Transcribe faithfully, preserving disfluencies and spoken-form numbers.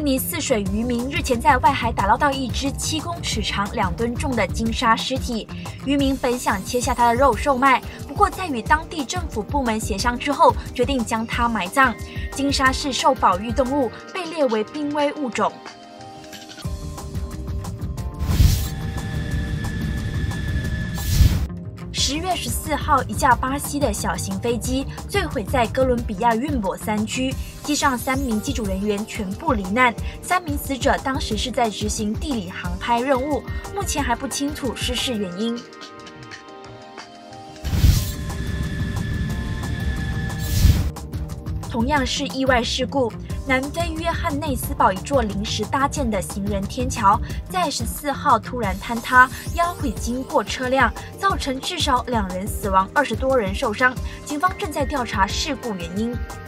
印尼泗水渔民日前在外海打捞到一只七公尺长、两吨重的金鲨尸体。渔民本想切下它的肉售卖，不过在与当地政府部门协商之后，决定将它埋葬。金鲨是受保育动物，被列为濒危物种。十月十四号，一架巴西的小型飞机坠毁在哥伦比亚运博山区，机上三名机组人员全部罹难，三名死者当时是在执行地理航拍任务，目前还不清楚失事原因。同样是意外事故，南非约翰内斯堡一座临时搭建的行人天桥，在十四号突然坍塌，压毁经过车辆，造成至少两人死亡，二十多人受伤。警方正在调查事故原因。